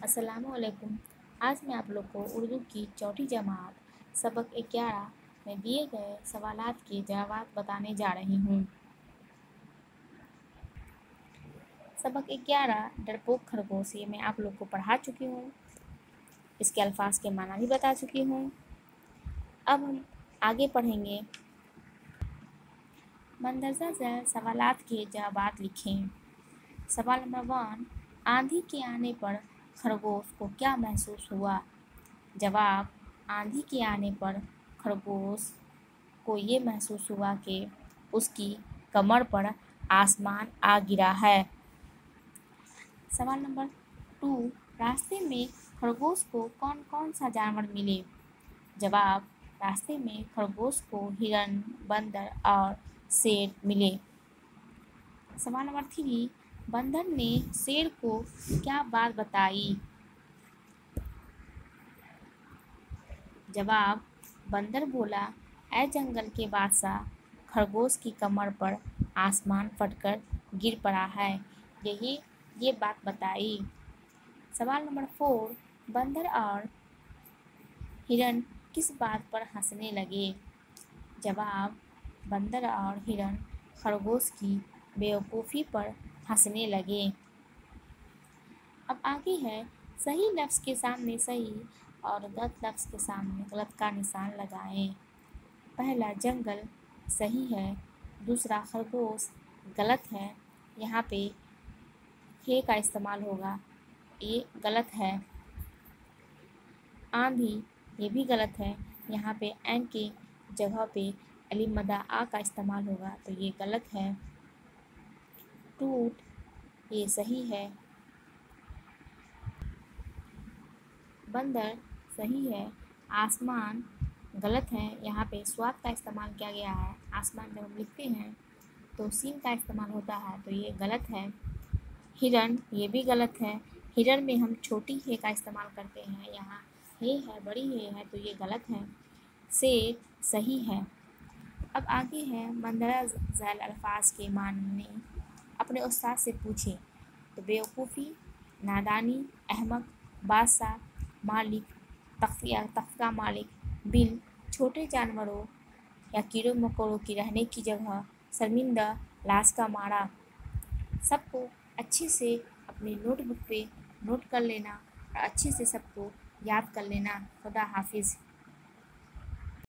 अस्सलामुअलैकुम। आज मैं आप लोग को उर्दू की चौथी जमात सबक 11 में दिए गए सवालात के जवाब बताने जा रही हूँ। सबक 11 डरपोक खरगोश ये मैं आप लोग को पढ़ा चुकी हूँ। इसके अल्फाज के माना भी बता चुकी हूँ। अब हम आगे पढ़ेंगे। मंदरजा झैल सवालात के जवाब लिखें। सवाल नंबर 1, आंधी के आने पर खरगोश को क्या महसूस हुआ? जवाब, आंधी के आने पर खरगोश को ये महसूस हुआ कि उसकी कमर पर आसमान आ गिरा है। सवाल नंबर 2, रास्ते में खरगोश को कौन कौन सा जानवर मिले? जवाब, रास्ते में खरगोश को हिरन, बंदर और शेर मिले। सवाल नंबर 3, बंदर ने शेर को क्या बात बताई? जवाब, बंदर बोला, ऐ जंगल के बादशाह, खरगोश की कमर पर आसमान फटकर गिर पड़ा है। ये बात बताई। सवाल नंबर 4, बंदर और हिरन किस बात पर हंसने लगे? जवाब, बंदर और हिरन खरगोश की बेवकूफ़ी पर हंसने लगे। अब आगे है, सही लफ्ज़ के सामने सही और गलत लफ्ज़ के सामने गलत का निशान लगाएं। पहला जंगल सही है, दूसरा खरगोश गलत है, यहाँ पे हे का इस्तेमाल होगा, ये गलत है। आंधी ये भी गलत है, यहाँ पे एन के जगह पे अलिफ मदा आ का इस्तेमाल होगा, तो ये गलत है। टूट ये सही है। बंदर सही है। आसमान गलत है, यहाँ पे स्वाद का इस्तेमाल किया गया है। आसमान जब हम लिखते हैं तो सीन का इस्तेमाल होता है, तो ये गलत है। हिरन ये भी गलत है, हिरन में हम छोटी हे का इस्तेमाल करते हैं, यहाँ हे है, बड़ी हे है, तो ये गलत है। शेर सही है। अब आगे है, मंदरजा झैल अल्फाज के मानने अपने उस्ताद से पूछें। तो बेवकूफ़ी, नादानी, अहमक, बादशाह, मालिक, तख्ता मालिक, बिल, छोटे जानवरों या कीड़ों मकोड़ों की रहने की जगह, शर्मिंदा, लाश का मारा। सबको अच्छे से अपने नोटबुक पे नोट कर लेना और अच्छे से सबको याद कर लेना। खुदा हाफिज़।